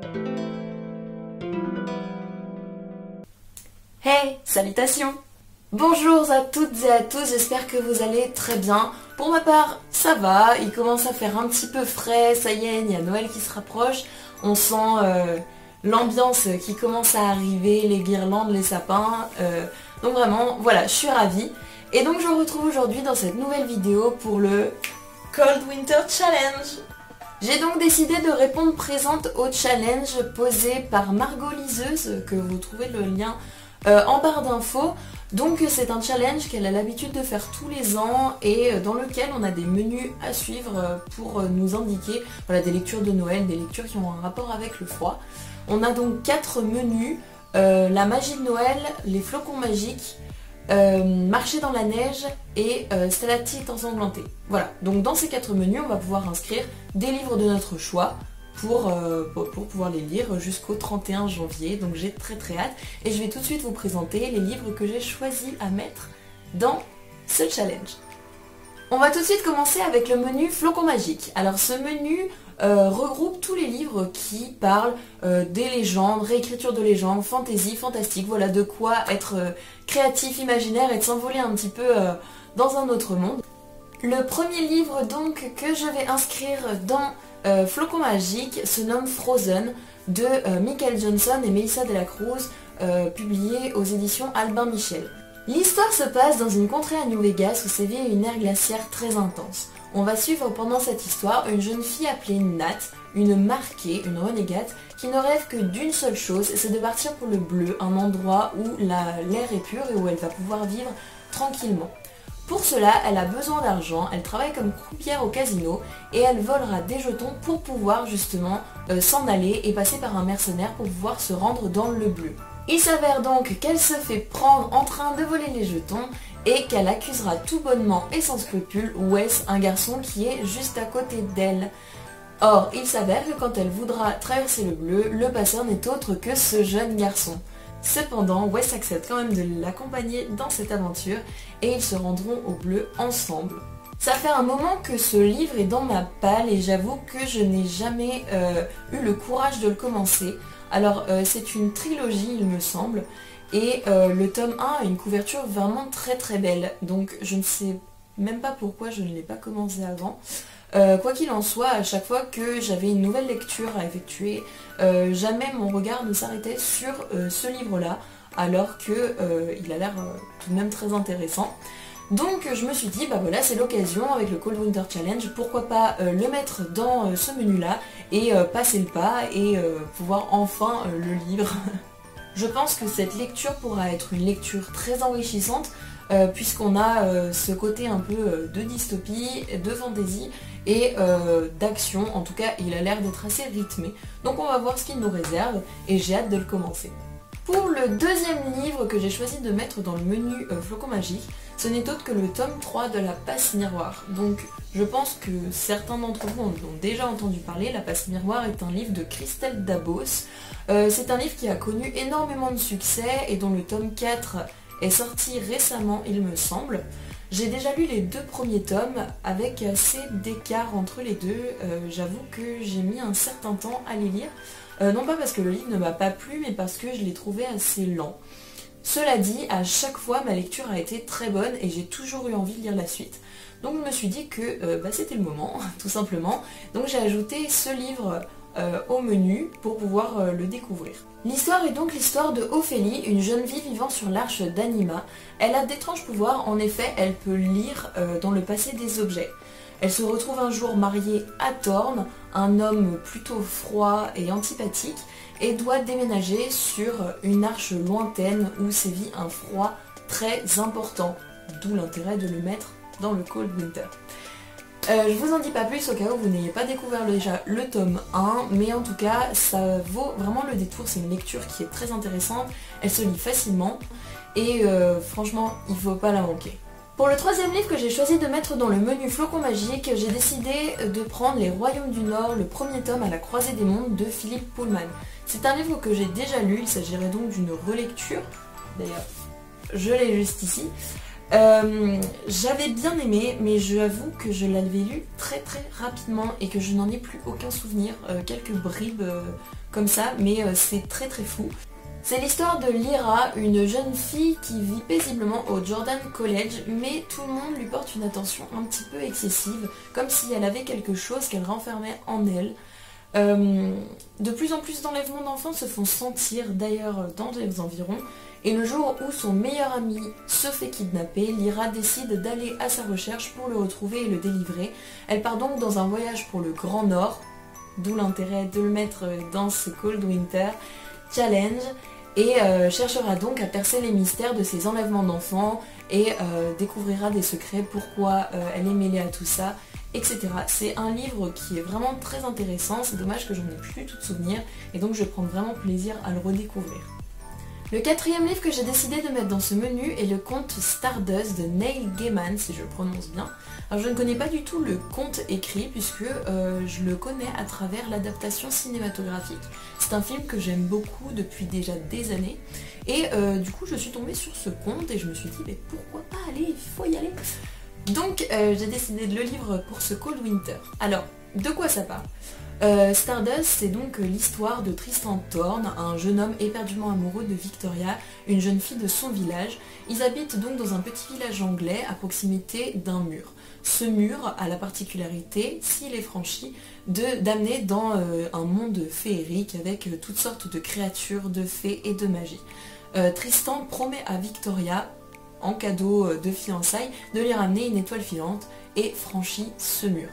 Hey, salutations! Bonjour à toutes et à tous, j'espère que vous allez très bien. Pour ma part, ça va, il commence à faire un petit peu frais, ça y est, il y a Noël qui se rapproche. On sent l'ambiance qui commence à arriver, les guirlandes, les sapins. Donc vraiment, voilà, je suis ravie. Et donc je vous retrouve aujourd'hui dans cette nouvelle vidéo pour le Cold Winter Challenge. J'ai donc décidé de répondre présente au challenge posé par Margot Liseuse, que vous trouvez le lien en barre d'infos. Donc c'est un challenge qu'elle a l'habitude de faire tous les ans et dans lequel on a des menus à suivre pour nous indiquer voilà, des lectures de Noël, des lectures qui ont un rapport avec le froid. On a donc 4 menus, la magie de Noël, les flocons magiques, marcher dans la neige et stalactite ensanglantée. Voilà, donc dans ces 4 menus on va pouvoir inscrire des livres de notre choix pour pouvoir les lire jusqu'au 31 janvier, donc j'ai très hâte et je vais tout de suite vous présenter les livres que j'ai choisi à mettre dans ce challenge. On va tout de suite commencer avec le menu Flocons magiques. Alors ce menu regroupe tous les livres qui parlent des légendes, réécriture de légendes, fantasy, fantastique, voilà de quoi être créatif, imaginaire et de s'envoler un petit peu dans un autre monde. Le premier livre donc que je vais inscrire dans Flocons magiques se nomme Frozen de Michael Johnson et Melissa De La Cruz, publié aux éditions Albin Michel. L'histoire se passe dans une contrée à New Vegas où sévit une ère glaciaire très intense. On va suivre pendant cette histoire une jeune fille appelée Nat, une marquée, une renégate, qui ne rêve que d'une seule chose, c'est de partir pour le bleu, un endroit où l'air est pur et où elle va pouvoir vivre tranquillement. Pour cela, elle a besoin d'argent, elle travaille comme croupière au casino et elle volera des jetons pour pouvoir justement s'en aller et passer par un mercenaire pour pouvoir se rendre dans le bleu. Il s'avère donc qu'elle se fait prendre en train de voler les jetons et qu'elle accusera tout bonnement et sans scrupule Wes, un garçon qui est juste à côté d'elle. Or, il s'avère que quand elle voudra traverser le bleu, le passeur n'est autre que ce jeune garçon. Cependant, Wes accepte quand même de l'accompagner dans cette aventure et ils se rendront au bleu ensemble. Ça fait un moment que ce livre est dans ma palle et j'avoue que je n'ai jamais eu le courage de le commencer. Alors c'est une trilogie il me semble et le tome 1 a une couverture vraiment très belle. Donc je ne sais même pas pourquoi je ne l'ai pas commencé avant. Quoi qu'il en soit, à chaque fois que j'avais une nouvelle lecture à effectuer, jamais mon regard ne s'arrêtait sur ce livre-là, alors que il a l'air tout de même très intéressant. Donc je me suis dit, bah voilà, c'est l'occasion avec le Cold Winter Challenge, pourquoi pas le mettre dans ce menu-là et passer le pas et pouvoir enfin le lire. Je pense que cette lecture pourra être une lecture très enrichissante, puisqu'on a ce côté un peu de dystopie, de fantaisie et d'action. En tout cas, il a l'air d'être assez rythmé. Donc on va voir ce qu'il nous réserve et j'ai hâte de le commencer. Pour le deuxième livre que j'ai choisi de mettre dans le menu Flocons magiques, ce n'est autre que le tome 3 de La Passe Miroir. Donc je pense que certains d'entre vous en ont déjà entendu parler. La Passe Miroir est un livre de Christelle Dabos. C'est un livre qui a connu énormément de succès et dont le tome 4 est sorti récemment il me semble. J'ai déjà lu les 2 premiers tomes avec assez d'écart entre les deux. J'avoue que j'ai mis un certain temps à les lire. Non pas parce que le livre ne m'a pas plu, mais parce que je l'ai trouvé assez lent. Cela dit, à chaque fois ma lecture a été très bonne et j'ai toujours eu envie de lire la suite. Donc je me suis dit que c'était le moment, tout simplement. Donc j'ai ajouté ce livre au menu pour pouvoir le découvrir. L'histoire est donc l'histoire de Ophélie, une jeune fille vivant sur l'arche d'Anima. Elle a d'étranges pouvoirs, en effet elle peut lire dans le passé des objets. Elle se retrouve un jour mariée à Thorn, un homme plutôt froid et antipathique, et doit déménager sur une arche lointaine où sévit un froid très important, d'où l'intérêt de le mettre dans le Cold Winter. Je vous en dis pas plus au cas où vous n'ayez pas découvert déjà le tome 1, mais en tout cas ça vaut vraiment le détour, c'est une lecture qui est très intéressante, elle se lit facilement et franchement il ne faut pas la manquer. Pour le troisième livre que j'ai choisi de mettre dans le menu Flocons magiques, j'ai décidé de prendre Les Royaumes du Nord, le premier tome à la croisée des mondes de Philippe Pullman. C'est un livre que j'ai déjà lu, il s'agirait donc d'une relecture, d'ailleurs je l'ai juste ici. J'avais bien aimé, mais j'avoue que je l'avais lu très très rapidement et que je n'en ai plus aucun souvenir, quelques bribes comme ça, mais c'est très très fou. C'est l'histoire de Lyra, une jeune fille qui vit paisiblement au Jordan College, mais tout le monde lui porte une attention un petit peu excessive, comme si elle avait quelque chose qu'elle renfermait en elle. De plus en plus d'enlèvements d'enfants se font sentir d'ailleurs dans les environs, et le jour où son meilleur ami se fait kidnapper, Lyra décide d'aller à sa recherche pour le retrouver et le délivrer. Elle part donc dans un voyage pour le Grand Nord, d'où l'intérêt de le mettre dans ce Cold Winter Challenge, et cherchera donc à percer les mystères de ces enlèvements d'enfants et découvrira des secrets, pourquoi elle est mêlée à tout ça, etc. C'est un livre qui est vraiment très intéressant, c'est dommage que j'en ai plus du tout de souvenir, et donc je prends vraiment plaisir à le redécouvrir. Le quatrième livre que j'ai décidé de mettre dans ce menu est le conte Stardust de Neil Gaiman, si je le prononce bien. Alors je ne connais pas du tout le conte écrit puisque je le connais à travers l'adaptation cinématographique. C'est un film que j'aime beaucoup depuis déjà des années et du coup je suis tombée sur ce conte et je me suis dit mais pourquoi pas aller, il faut y aller. Donc j'ai décidé de le lire pour ce Cold Winter. Alors, de quoi ça parle ? Stardust, c'est donc l'histoire de Tristan Thorne, un jeune homme éperdument amoureux de Victoria, une jeune fille de son village. Ils habitent donc dans un petit village anglais à proximité d'un mur. Ce mur a la particularité, s'il est franchi, d'amener dans un monde féerique avec toutes sortes de créatures, de fées et de magie. Tristan promet à Victoria, en cadeau de fiançailles, de lui ramener une étoile filante et franchit ce mur.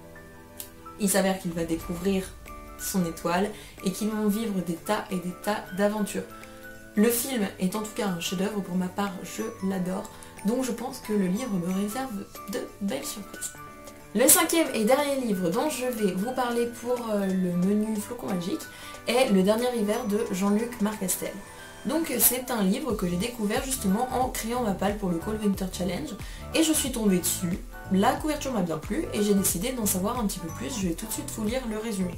Il s'avère qu'il va découvrir son étoile et qu'ils vont vivre des tas et des tas d'aventures. Le film est en tout cas un chef-d'œuvre, pour ma part je l'adore, donc je pense que le livre me réserve de belles surprises. Le cinquième et dernier livre dont je vais vous parler pour le menu Flocon Magique est Le Dernier Hiver de Jean-Luc Marcastel. Donc c'est un livre que j'ai découvert justement en créant ma palle pour le Cold Winter Challenge et je suis tombée dessus. La couverture m'a bien plu et j'ai décidé d'en savoir un petit peu plus, je vais tout de suite vous lire le résumé.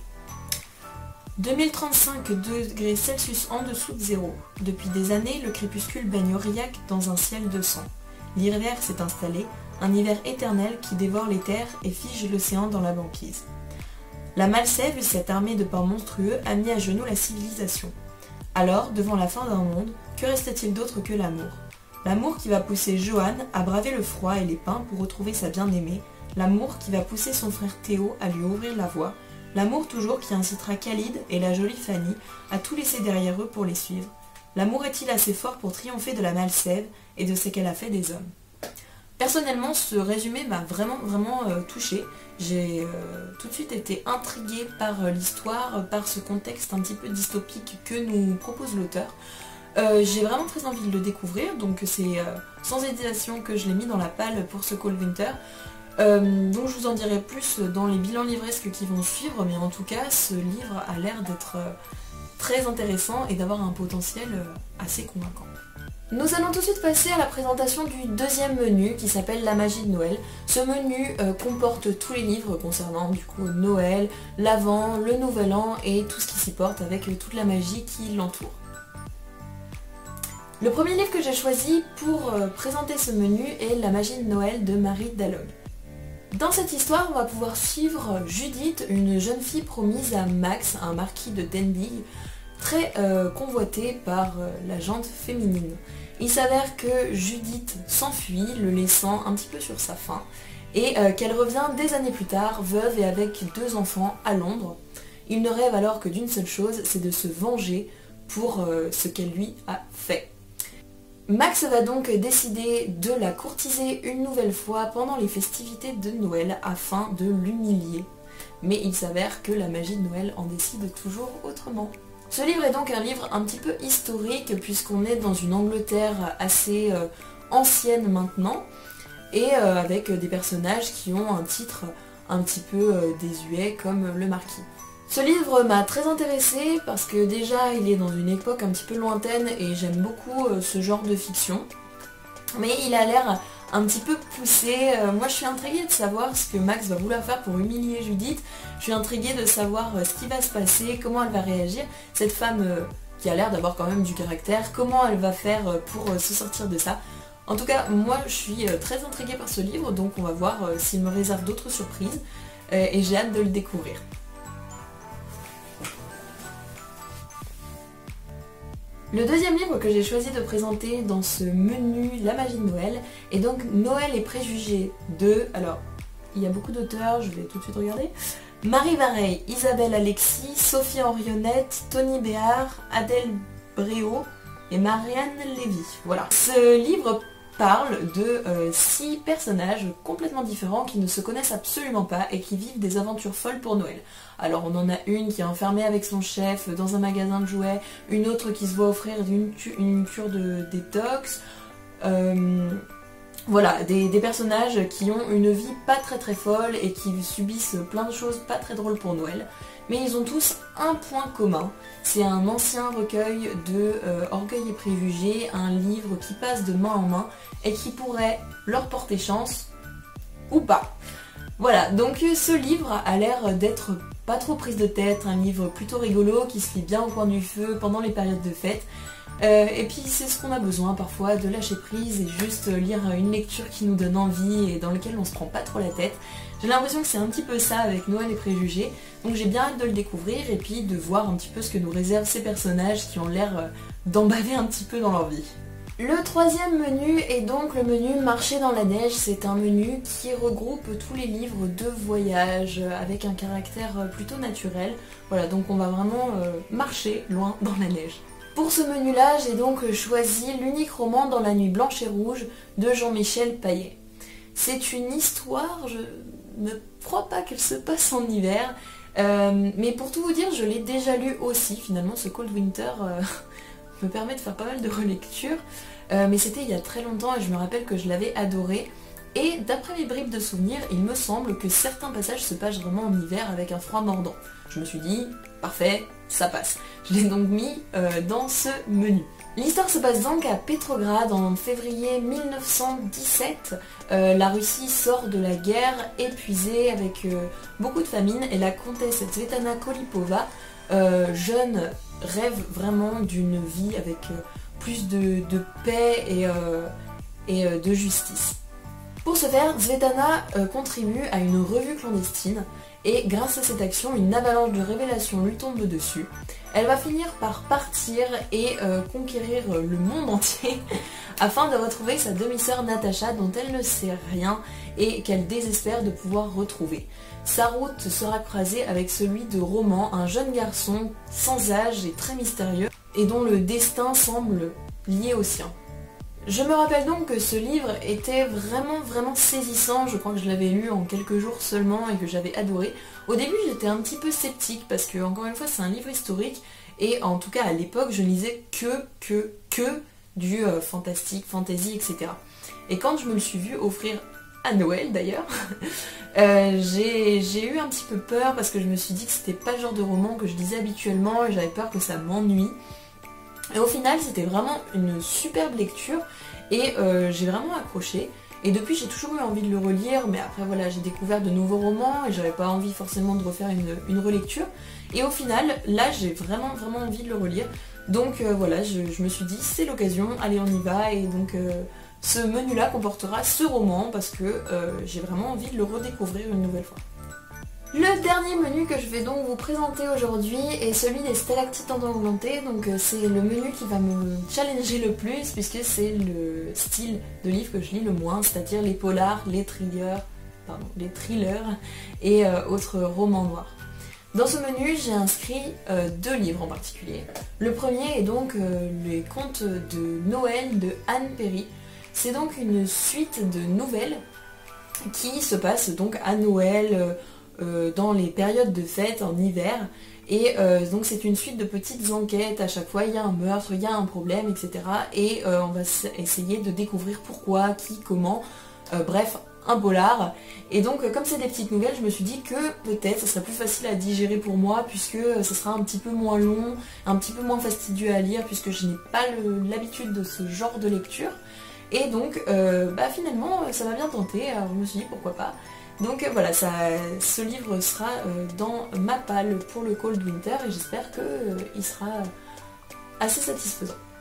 2035 degrés Celsius en dessous de zéro. Depuis des années, le crépuscule baigne Aurillac dans un ciel de sang. L'hiver s'est installé, un hiver éternel qui dévore les terres et fige l'océan dans la banquise. La Malsève, cette armée de pains monstrueux, a mis à genoux la civilisation. Alors, devant la fin d'un monde, que reste-t-il d'autre que l'amour ? L'amour qui va pousser Johan à braver le froid et les pins pour retrouver sa bien-aimée, l'amour qui va pousser son frère Théo à lui ouvrir la voie, l'amour toujours qui incitera Khalid et la jolie Fanny à tout laisser derrière eux pour les suivre. L'amour est-il assez fort pour triompher de la Malsève et de ce qu'elle a fait des hommes ? Personnellement, ce résumé m'a vraiment touchée. J'ai tout de suite été intriguée par l'histoire, par ce contexte un petit peu dystopique que nous propose l'auteur. J'ai vraiment très envie de le découvrir, donc c'est sans hésitation que je l'ai mis dans la palle pour ce Cold Winter. Donc je vous en dirai plus dans les bilans livresques qui vont suivre, mais en tout cas ce livre a l'air d'être très intéressant et d'avoir un potentiel assez convaincant. Nous allons tout de suite passer à la présentation du deuxième menu qui s'appelle La Magie de Noël. Ce menu comporte tous les livres concernant du coup Noël, l'Avent, le Nouvel An et tout ce qui s'y porte avec toute la magie qui l'entoure. Le premier livre que j'ai choisi pour présenter ce menu est La Magie de Noël de Marie Dallog. Dans cette histoire, on va pouvoir suivre Judith, une jeune fille promise à Max, un marquis de Denbigh, très convoité par la gente féminine. Il s'avère que Judith s'enfuit, le laissant un petit peu sur sa faim, et qu'elle revient des années plus tard, veuve et avec 2 enfants à Londres. Il ne rêve alors que d'une seule chose, c'est de se venger pour ce qu'elle lui a fait. Max va donc décider de la courtiser une nouvelle fois pendant les festivités de Noël afin de l'humilier. Mais il s'avère que la magie de Noël en décide toujours autrement. Ce livre est donc un livre un petit peu historique puisqu'on est dans une Angleterre assez ancienne maintenant et avec des personnages qui ont un titre un petit peu désuet comme le marquis. Ce livre m'a très intéressée parce que déjà il est dans une époque un petit peu lointaine et j'aime beaucoup ce genre de fiction. Mais il a l'air un petit peu poussé. Moi je suis intriguée de savoir ce que Max va vouloir faire pour humilier Judith. Je suis intriguée de savoir ce qui va se passer, comment elle va réagir. Cette femme qui a l'air d'avoir quand même du caractère, comment elle va faire pour se sortir de ça. En tout cas, moi je suis très intriguée par ce livre, donc on va voir s'il me réserve d'autres surprises et j'ai hâte de le découvrir. Le deuxième livre que j'ai choisi de présenter dans ce menu La magie de Noël est donc Noël et préjugés de... Alors, il y a beaucoup d'auteurs, je vais tout de suite regarder. Marie Vareille, Isabelle Alexis, Sophie Henrionnette, Tony Béard, Adèle Bréau et Marianne Lévy. Voilà. Ce livre parle de 6 personnages complètement différents qui ne se connaissent absolument pas et qui vivent des aventures folles pour Noël. Alors on en a une qui est enfermée avec son chef dans un magasin de jouets, une autre qui se voit offrir une cure de détox. Voilà, des personnages qui ont une vie pas très folle et qui subissent plein de choses pas très drôles pour Noël. Mais ils ont tous un point commun, c'est un ancien recueil de Orgueil et Préjugés, un livre qui passe de main en main et qui pourrait leur porter chance ou pas. Voilà, donc ce livre a l'air d'être pas trop prise de tête, un livre plutôt rigolo qui se lit bien au coin du feu pendant les périodes de fête. Et puis c'est ce qu'on a besoin parfois, de lâcher prise et juste lire une lecture qui nous donne envie et dans laquelle on se prend pas trop la tête. J'ai l'impression que c'est un petit peu ça avec Noël et Préjugés, donc j'ai bien hâte de le découvrir et puis de voir un petit peu ce que nous réservent ces personnages qui ont l'air d'emballer un petit peu dans leur vie. Le troisième menu est donc le menu Marcher dans la neige. C'est un menu qui regroupe tous les livres de voyage avec un caractère plutôt naturel. Voilà, donc on va vraiment marcher loin dans la neige. Pour ce menu-là, j'ai donc choisi l'unique roman Dans la nuit blanche et rouge de Jean-Michel Paillet. C'est une histoire, je ne crois pas qu'elle se passe en hiver, mais pour tout vous dire, je l'ai déjà lu aussi. Finalement, ce Cold Winter me permet de faire pas mal de relectures, mais c'était il y a très longtemps et je me rappelle que je l'avais adoré. Et d'après mes bribes de souvenirs, il me semble que certains passages se passent vraiment en hiver avec un froid mordant. Je me suis dit, parfait, ça passe. Je l'ai donc mis dans ce menu. L'histoire se passe donc à Petrograd en février 1917. La Russie sort de la guerre épuisée avec beaucoup de famine et la comtesse Svetlana Kolipova, jeune, rêve vraiment d'une vie avec plus de paix et de justice. Pour ce faire, Svetlana contribue à une revue clandestine et grâce à cette action, une avalanche de révélations lui tombe dessus. Elle va finir par partir et conquérir le monde entier afin de retrouver sa demi-sœur Natacha dont elle ne sait rien et qu'elle désespère de pouvoir retrouver. Sa route sera croisée avec celui de Roman, un jeune garçon sans âge et très mystérieux et dont le destin semble lié au sien. Je me rappelle donc que ce livre était vraiment saisissant, je crois que je l'avais lu en quelques jours seulement et que j'avais adoré. Au début j'étais un petit peu sceptique parce que encore une fois c'est un livre historique et en tout cas à l'époque je ne lisais que du fantastique, fantasy, etc. Et quand je me le suis vue offrir à Noël d'ailleurs, j'ai eu un petit peu peur parce que je me suis dit que c'était pas le genre de roman que je lisais habituellement et j'avais peur que ça m'ennuie. Et au final c'était vraiment une superbe lecture et j'ai vraiment accroché. Et depuis j'ai toujours eu envie de le relire, mais après voilà j'ai découvert de nouveaux romans et j'avais pas envie forcément de refaire une relecture. Et au final là j'ai vraiment envie de le relire. Donc voilà, je me suis dit c'est l'occasion, allez on y va. Et donc ce menu là comportera ce roman parce que j'ai vraiment envie de le redécouvrir une nouvelle fois. Le dernier menu que je vais donc vous présenter aujourd'hui est celui des stalactites ensanglantées, donc c'est le menu qui va me challenger le plus puisque c'est le style de livre que je lis le moins, c'est-à-dire les polars, les thrillers et autres romans noirs. Dans ce menu, j'ai inscrit 2 livres en particulier. Le premier est donc les contes de Noël de Anne Perry. C'est donc une suite de nouvelles qui se passent donc à Noël, dans les périodes de fête en hiver et donc c'est une suite de petites enquêtes. À chaque fois il y a un meurtre, il y a un problème, etc. et on va essayer de découvrir pourquoi, qui, comment, bref un polar. Et donc comme c'est des petites nouvelles, je me suis dit que peut-être ça serait plus facile à digérer pour moi puisque ça sera un petit peu moins long, un petit peu moins fastidieux à lire puisque je n'ai pas l'habitude de ce genre de lecture. Et donc finalement ça m'a bien tenté, alors je me suis dit pourquoi pas. Donc voilà, ce livre sera dans ma palle pour le Cold Winter et j'espère qu'il sera assez satisfaisant.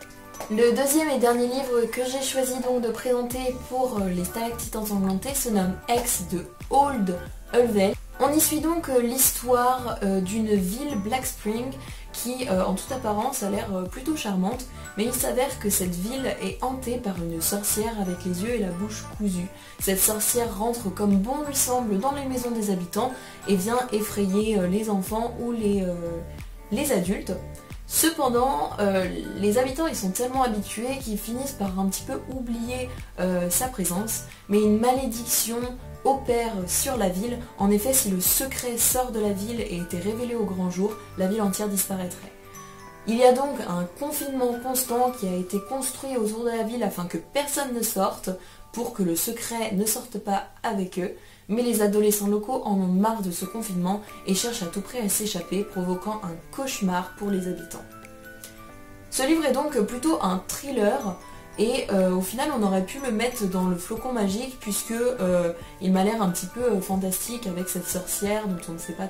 Le deuxième et dernier livre que j'ai choisi donc de présenter pour les stalactites ensanglantées se nomme X de Old Ulvel. On y suit donc l'histoire d'une ville, Black Spring, qui en toute apparence a l'air plutôt charmante, mais il s'avère que cette ville est hantée par une sorcière avec les yeux et la bouche cousus. Cette sorcière rentre comme bon lui semble dans les maisons des habitants et vient effrayer les enfants ou les adultes. Cependant, les habitants ils sont tellement habitués qu'ils finissent par un petit peu oublier sa présence, mais une malédiction opère sur la ville. En effet, si le secret sort de la ville et était révélé au grand jour, la ville entière disparaîtrait. Il y a donc un confinement constant qui a été construit autour de la ville afin que personne ne sorte, pour que le secret ne sorte pas avec eux, mais les adolescents locaux en ont marre de ce confinement et cherchent à tout prix à s'échapper, provoquant un cauchemar pour les habitants. Ce livre est donc plutôt un thriller, et au final on aurait pu le mettre dans le flocon magique puisque il m'a l'air un petit peu fantastique avec cette sorcière dont on ne sait pas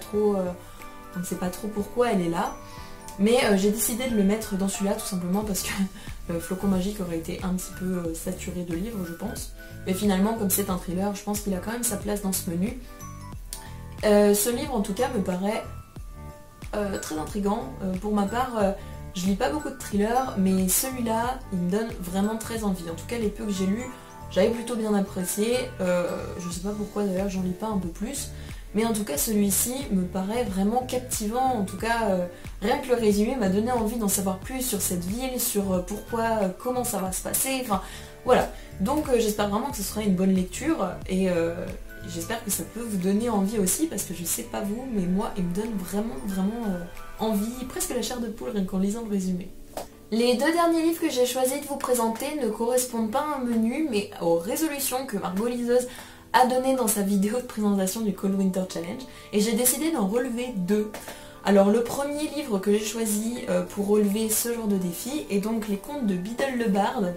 trop pourquoi elle est là. Mais j'ai décidé de le mettre dans celui-là tout simplement parce que Flocon Magique aurait été un petit peu saturé de livres je pense. Mais finalement comme c'est un thriller, je pense qu'il a quand même sa place dans ce menu. Ce livre en tout cas me paraît très intriguant. Pour ma part, je lis pas beaucoup de thrillers, mais celui-là il me donne vraiment très envie. En tout cas les peu que j'ai lus, j'avais plutôt bien apprécié. Je sais pas pourquoi d'ailleurs j'en lis pas un peu plus. Mais en tout cas celui-ci me paraît vraiment captivant, en tout cas rien que le résumé m'a donné envie d'en savoir plus sur cette ville, sur pourquoi, comment ça va se passer, enfin voilà. Donc j'espère vraiment que ce sera une bonne lecture et j'espère que ça peut vous donner envie aussi parce que je sais pas vous, mais moi il me donne vraiment envie, presque la chair de poule rien qu'en lisant le résumé. Les deux derniers livres que j'ai choisi de vous présenter ne correspondent pas à un menu mais aux résolutions que Margot Liseuse a donné dans sa vidéo de présentation du Cold Winter Challenge et j'ai décidé d'en relever deux. Alors le premier livre que j'ai choisi pour relever ce genre de défi est donc les contes de Biddle le Barde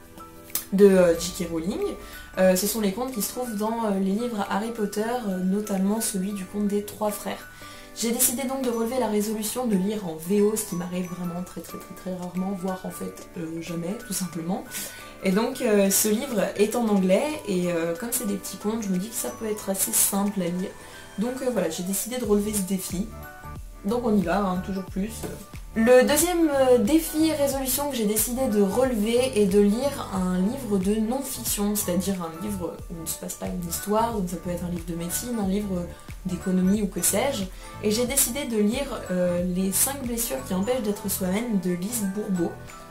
de J.K. Rowling. Ce sont les contes qui se trouvent dans les livres Harry Potter, notamment celui du conte des trois frères. J'ai décidé donc de relever la résolution de lire en VO, ce qui m'arrive vraiment très rarement, voire en fait jamais tout simplement. Et donc ce livre est en anglais et comme c'est des petits contes, je me dis que ça peut être assez simple à lire. Donc voilà, j'ai décidé de relever ce défi. Donc on y va, hein, toujours plus. Le deuxième défi et résolution que j'ai décidé de relever est de lire un livre de non-fiction, c'est-à-dire un livre où il ne se passe pas une histoire, donc ça peut être un livre de médecine, un livre d'économie ou que sais-je. Et j'ai décidé de lire Les 5 blessures qui empêchent d'être soi-même de Lise Bourbeau.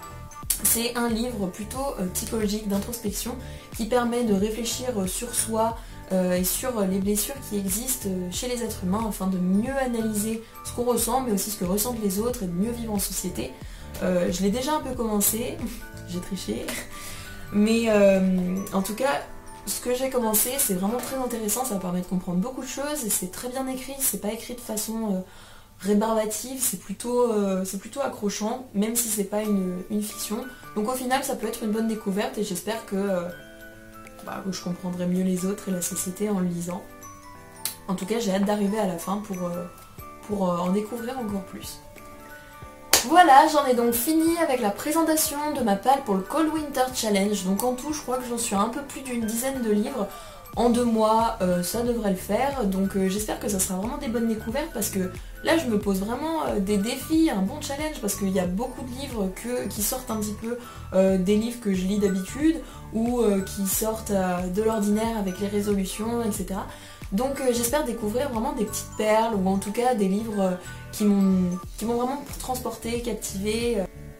C'est un livre plutôt psychologique d'introspection qui permet de réfléchir sur soi et sur les blessures qui existent chez les êtres humains afin de mieux analyser ce qu'on ressent mais aussi ce que ressentent les autres et de mieux vivre en société. Je l'ai déjà un peu commencé, j'ai triché, mais en tout cas ce que j'ai commencé c'est vraiment très intéressant, ça va permettre de comprendre beaucoup de choses et c'est très bien écrit, c'est pas écrit de façon rébarbative, c'est plutôt accrochant, même si c'est pas une fiction. Donc au final ça peut être une bonne découverte et j'espère que je comprendrai mieux les autres et la société en le lisant. En tout cas j'ai hâte d'arriver à la fin pour en découvrir encore plus. Voilà, j'en ai donc fini avec la présentation de ma palle pour le Cold Winter Challenge. Donc en tout je crois que j'en suis à un peu plus d'une dizaine de livres. En 2 mois, ça devrait le faire, donc j'espère que ça sera vraiment des bonnes découvertes parce que là je me pose vraiment des défis, un bon challenge parce qu'il y a beaucoup de livres qui sortent un petit peu des livres que je lis d'habitude ou qui sortent de l'ordinaire avec les résolutions, etc. Donc j'espère découvrir vraiment des petites perles ou en tout cas des livres qui m'ont vraiment transporté, captivé.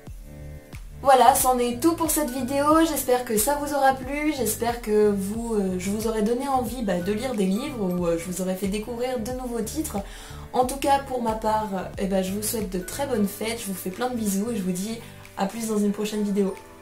Voilà, c'en est tout pour cette vidéo, j'espère que ça vous aura plu, j'espère que je vous aurai donné envie de lire des livres ou je vous aurai fait découvrir de nouveaux titres. En tout cas, pour ma part, je vous souhaite de très bonnes fêtes, je vous fais plein de bisous et je vous dis à plus dans une prochaine vidéo.